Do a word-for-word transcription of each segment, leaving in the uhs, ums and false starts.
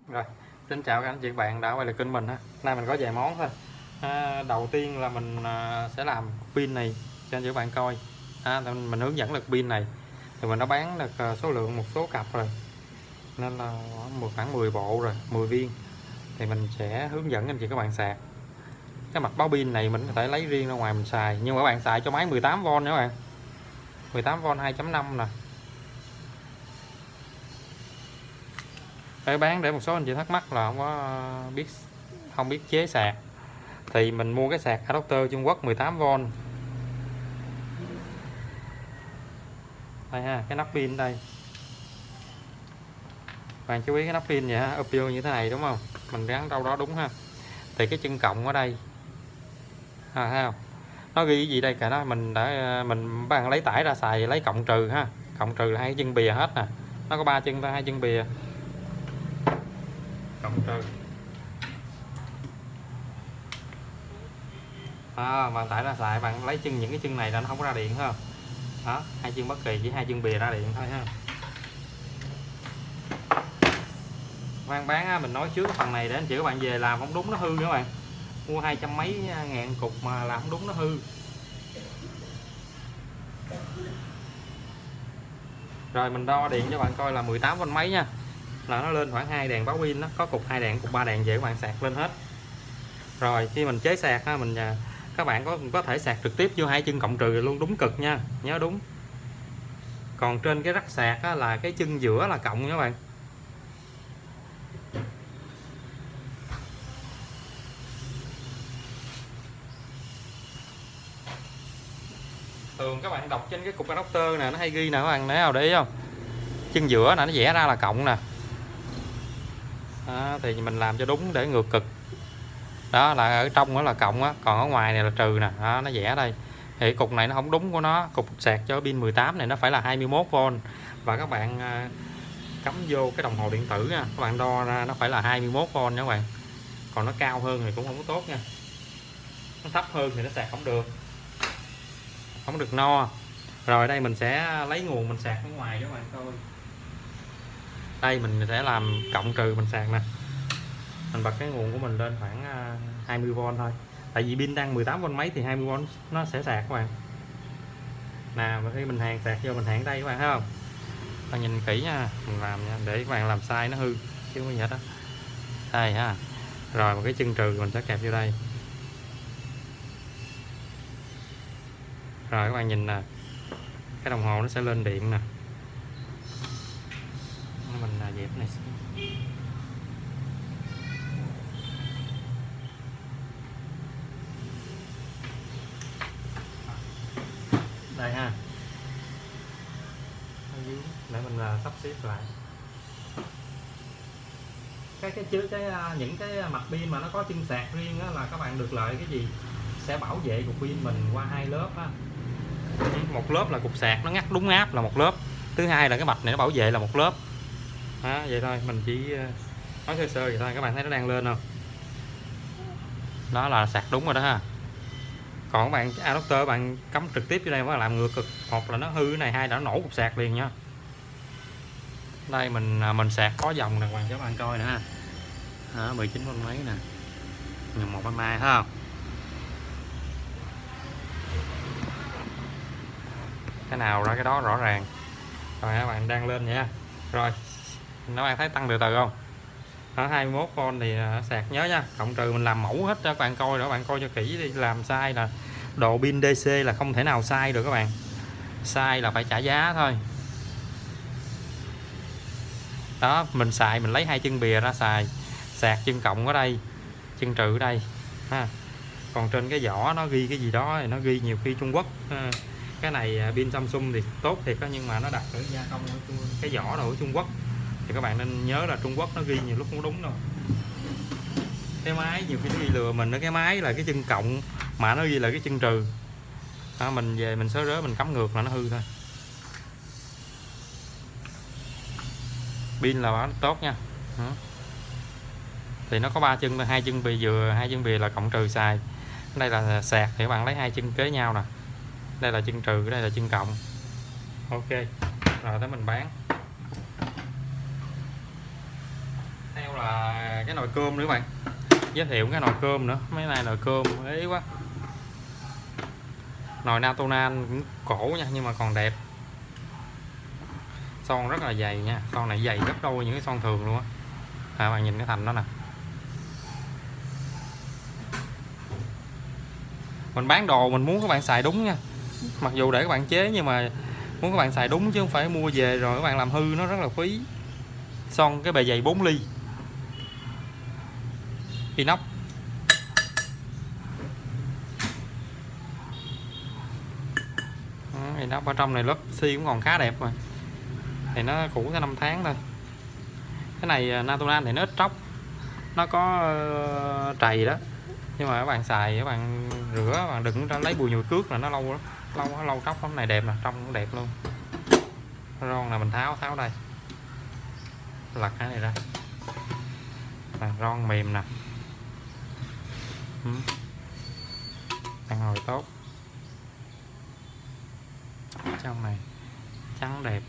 Rồi, xin chào các anh chị bạn đã quay lại kênh mình ha. Nay mình có vài món thôi. À, đầu tiên là mình à, sẽ làm pin này cho anh chị bạn coi. À, mình hướng dẫn được pin này thì mình đã bán được à, số lượng một số cặp rồi, nên là một khoảng mười bộ rồi, mười viên. Thì mình sẽ hướng dẫn anh chị các bạn sạc. Cái mặt báo pin này mình có thể lấy riêng ra ngoài mình xài, nhưng mà các bạn xài cho máy mười tám vôn nữa các bạn. mười tám vôn hai chấm năm nè. Để bán để một số anh chị thắc mắc là không có biết không biết chế sạc, thì mình mua cái sạc adapter Trung Quốc mười tám vôn đây ha. Cái nắp pin đây, bạn chú ý cái nắp pin vậy ha, ốp vô như thế này đúng không, mình gắn đâu đó đúng ha. Thì cái chân cộng ở đây à, thấy không, nó ghi cái gì đây cả đó, mình đã mình bạn lấy tải ra xài lấy cộng trừ ha. Cộng trừ là hai chân bìa hết nè, nó có ba chân ta, hai chân bìa cộng trừ à, bạn tải ra xài, bạn lấy chân những cái chân này là nó không có ra điện ha. Đó, hai chân bất kỳ, chỉ hai chân bìa ra điện thôi ha. Quan bán á, mình nói trước phần này để anh chị các bạn về làm không đúng nó hư nữa các bạn. Mua hai trăm mấy ngàn cục mà làm không đúng nó hư. Rồi mình đo điện cho bạn coi là mười tám vôn mấy nha, là nó lên khoảng hai đèn báo pin, nó có cục hai đèn, cục ba đèn về các bạn sạc lên hết. Rồi khi mình chế sạc á, mình các bạn có có thể sạc trực tiếp vô hai chân cộng trừ luôn, đúng cực nha, nhớ đúng. Còn trên cái rắc sạc á, là cái chân giữa là cộng nha các bạn. Thường các bạn đọc trên cái cục adapter nè, nó hay ghi nè các bạn, thấy không, để ý không, chân giữa nè nó vẽ ra là cộng nè. Đó, thì mình làm cho đúng để ngược cực. Đó là ở trong đó là cộng á, còn ở ngoài này là trừ nè. Đó, nó vẽ đây. Thì cục này nó không đúng của nó, cục sạc cho pin mười tám này nó phải là hai mươi mốt vôn, và các bạn cắm vô cái đồng hồ điện tử nha, các bạn đo ra nó phải là hai mươi mốt vôn nha các bạn. Còn nó cao hơn thì cũng không có tốt nha, nó thấp hơn thì nó sạc không được, không được no. Rồi đây mình sẽ lấy nguồn mình sạc ở ngoài cho các bạn coi. Đây mình sẽ làm cộng trừ mình sạc nè. Mình bật cái nguồn của mình lên khoảng hai mươi vôn thôi, tại vì pin đang mười tám vôn mấy thì hai mươi vôn nó sẽ sạc các bạn. Nào khi mình hàng sạc vô, mình hẹn đây các bạn thấy không, bạn nhìn kỹ nha, mình làm nha, để các bạn làm sai nó hư chứ không có gì hết đó. Đây ha. Rồi một cái chân trừ mình sẽ kẹp vô đây. Rồi các bạn nhìn nè, cái đồng hồ nó sẽ lên điện nè. Mình dẹp này đây ha, để mình sắp xếp lại cái cái chứa cái những cái mặt pin mà nó có chân sạc riêng á, là các bạn được lợi cái gì, sẽ bảo vệ cục pin mình qua hai lớp á. Một lớp là cục sạc nó ngắt đúng áp là một lớp, thứ hai là cái mạch này nó bảo vệ là một lớp. Đó, vậy thôi, mình chỉ nói sơ sơ vậy thôi, các bạn thấy nó đang lên không, đó là sạc đúng rồi đó ha. Còn các bạn adapter bạn cắm trực tiếp vô đây mới làm ngược cực, một là nó hư cái này, hai là nó nổ cục sạc liền nha. Đây mình mình sạc có dòng đàng hoàng cho các bạn coi nữa ha. Đó, mười chín vôn mấy nè, nhầm một em ai thấy không, cái nào ra cái đó rõ ràng. Rồi các bạn đang lên nha. Rồi các bạn thấy tăng từ từ không, ở hai mươi mốt vôn thì sạc, nhớ nha, cộng trừ mình làm mẫu hết cho các bạn coi, để các bạn coi cho kỹ đi, làm sai là đồ pin đê xê là không thể nào sai được các bạn, sai là phải trả giá thôi. Đó, mình xài mình lấy hai chân bìa ra xài, sạc chân cộng ở đây, chân trừ ở đây ha. Còn trên cái vỏ nó ghi cái gì đó thì nó ghi nhiều khi Trung Quốc ha. Cái này pin Samsung thì tốt thiệt đó, nhưng mà nó đặt ở gia công ở cái vỏ đồ ở Trung Quốc, thì các bạn nên nhớ là Trung Quốc nó ghi nhiều lúc không đúng đâu. Cái máy nhiều khi nó ghi lừa mình, cái máy là cái chân cộng mà nó ghi là cái chân trừ. Đó, mình về mình sớ rớ mình cắm ngược là nó hư thôi. Pin là bảo tốt nha. Đó. Thì nó có ba chân, hai chân bìa vừa, hai chân bìa là cộng trừ xài. Đây là sạc thì các bạn lấy hai chân kế nhau nè. Đây là chân trừ, đây là chân cộng. Ok. Rồi tới mình bán. Theo là cái nồi cơm nữa các bạn, giới thiệu cái nồi cơm nữa. Mấy này nồi cơm ế quá. Nồi Natonan cũng cổ nha, nhưng mà còn đẹp. Son rất là dày nha, son này dày gấp đôi những cái son thường luôn á. À, bạn nhìn cái thành đó nè. Mình bán đồ mình muốn các bạn xài đúng nha, mặc dù để các bạn chế nhưng mà muốn các bạn xài đúng chứ không phải mua về rồi các bạn làm hư nó rất là phí. Son cái bề dày bốn ly, inox. Inox ở trong này lớp xi cũng còn khá đẹp rồi, thì nó cũ cái năm tháng thôi. Cái này Natonan thì nó ít tróc, nó có uh, trầy đó, nhưng mà các bạn xài các bạn rửa các bạn đừng lấy bùi nhùi cước là nó lâu lắm, lâu lâu tróc lắm. Này đẹp nè, trong cũng đẹp luôn. Ron là mình tháo tháo đây, lật cái này ra. À, ron mềm nè, đang hồi tốt. Trong này trắng đẹp.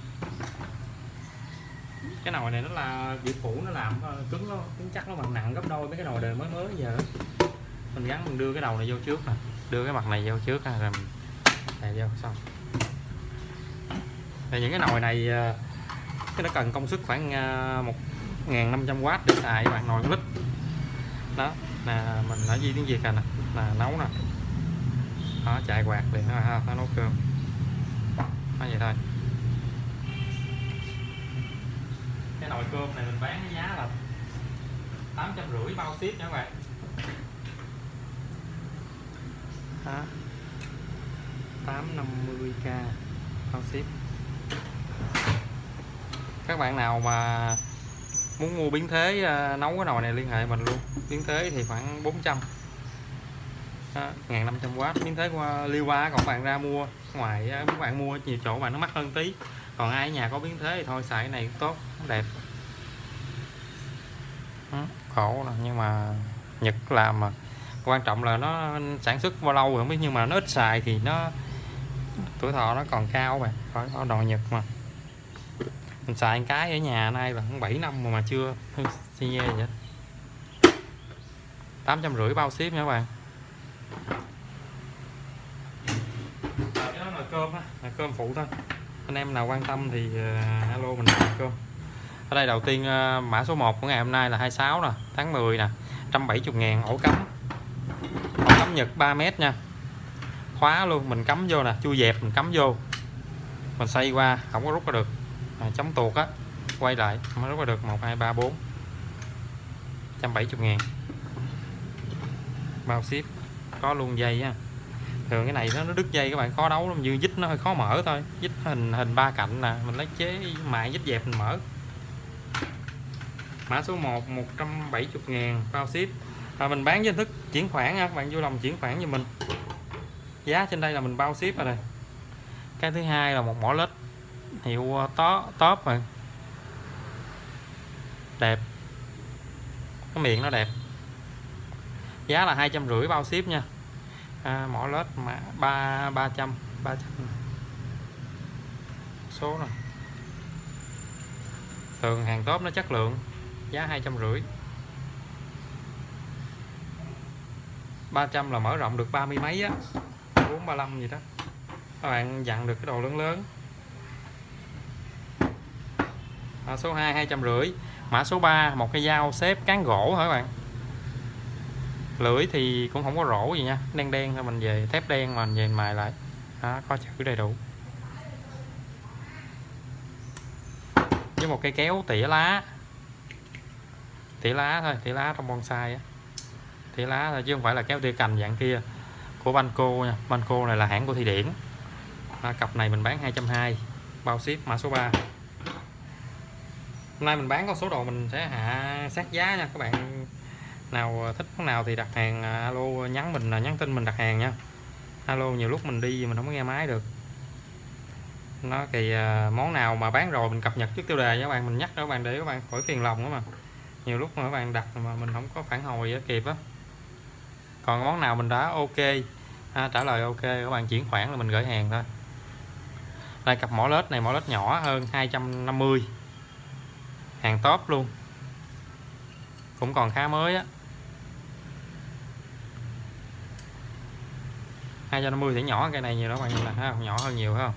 Cái nồi này nó là Việt Phủ nó làm cứng lắm, cứng chắc, nó bằng nặng gấp đôi mấy cái nồi đời mới mới giờ. Mình gắn mình đưa cái đầu này vô trước nè, đưa cái mặt này vô trước rồi mình đè vô xong. Thì những cái nồi này cái nó cần công suất khoảng một nghìn năm trăm oát để xài các bạn, nồi lít đó nè. Mình ở Di tiếng Việt à nè, là nấu nè đó, chạy quạt liền nó, nó nấu cơm nó vậy thôi. Cái nồi cơm này mình bán cái giá là tám trăm rưỡi bao ship nha các bạn. Đó, tám trăm năm mươi k bao ship. Các bạn nào mà muốn mua biến thế nấu cái nồi này liên hệ mình luôn. Biến thế thì khoảng bốn trăm, một nghìn năm trăm oát. Biến thế qua Liêu Qua, còn bạn ra mua ngoài các bạn mua nhiều chỗ mà nó mắc hơn tí. Còn ai ở nhà có biến thế thì thôi xài cái này cũng tốt, đẹp. Khổ nè, nhưng mà Nhật làm mà quan trọng là nó sản xuất bao lâu rồi không biết, nhưng mà nó ít xài thì nó tuổi thọ nó còn cao mà. Phải có đồ Nhật mà. Mình xài cái ở nhà nay là bảy năm mà, mà chưa xi nhê vậy. Tám trăm rưỡi bao ship nha các bạn. Cái đó là cơm á, là cơm phụ thôi. Anh em nào quan tâm thì uh, alo mình làm cơm. Ở đây đầu tiên uh, mã số một của ngày hôm nay là hai mươi sáu nè, tháng mười nè, một trăm bảy mươi ngàn. Ổ cắm, ổ cắm Nhật ba mét nha, khóa luôn, mình cắm vô nè, chui dẹp mình cắm vô, mình xoay qua không có rút ra được. À, chống tuột á, quay lại mới rút ra được. Một hai ba bốn, một trăm bảy mươi ngàn bao ship. Có luôn dây á. Thường cái này nó, nó đứt dây các bạn, khó đấu lắm, như dít nó hơi khó mở thôi. Dít hình hình ba cạnh nè, mình lấy chế mài dít dẹp mình mở. Mã số một, một trăm bảy mươi ngàn bao ship. À, mình bán với hình thức chuyển khoản nha, các bạn vui lòng chuyển khoản cho mình. Giá trên đây là mình bao ship rồi này. Cái thứ hai là một mỏ led hiệu top top rồi, đẹp, cái miệng nó đẹp. Giá là hai trăm rưỡi bao ship nha. À, mỏ led mà ba ba trăm ba trăm số này. Thường hàng top nó chất lượng, giá hai trăm rưỡi. Ba trăm là mở rộng được ba mươi mấy á, bốn ba lăm gì đó. Các bạn dặn được cái đồ lớn lớn. À, số hai hai trăm rưỡi. Mã số ba một cái dao xếp cán gỗ hả các bạn. Lưỡi thì cũng không có rổ gì nha, đen đen thôi, mình về thép đen mà mình về mài lại đó, có chữ đầy đủ. Với một cây kéo tỉa lá, tỉa lá thôi, tỉa lá trong bonsai á, tỉa lá thôi chứ không phải là kéo tỉa cành dạng kia. Của Banco nha, Banco này là hãng của Thụy Điển. À, cặp này mình bán hai trăm hai mươi bao ship. Mã số ba. Hôm nay mình bán có số đồ mình sẽ hạ sát giá nha. Các bạn nào thích món nào thì đặt hàng alo, nhắn mình, nhắn tin mình đặt hàng nha. Alo, nhiều lúc mình đi mình không có nghe máy được. Nó thì món nào mà bán rồi mình cập nhật trước tiêu đề nha các bạn, mình nhắc các bạn để các bạn khỏi phiền lòng đó mà. Nhiều lúc mà các bạn đặt mà mình không có phản hồi kịp á. Còn món nào mình đã ok, à, trả lời ok, các bạn chuyển khoản là mình gửi hàng thôi. Đây cặp mỏ led này, mỏ led nhỏ hơn hai trăm năm mươi, hàng top luôn. cũng còn khá mới á. hai trăm năm mươi thì nhỏ, cây này nhiều đó bạn, là ha, nhỏ hơn nhiều phải không?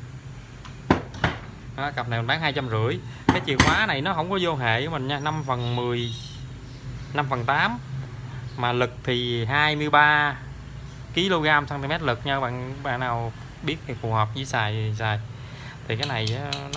Đó, cặp này mình bán hai trăm rưỡi. Cái chìa khóa này nó không có vô hệ với mình nha, năm phần mười, năm phần tám, mà lực thì hai mươi ba ki lô gam cm lực nha bạn. Bạn nào biết thì phù hợp với xài thì xài. Thì cái này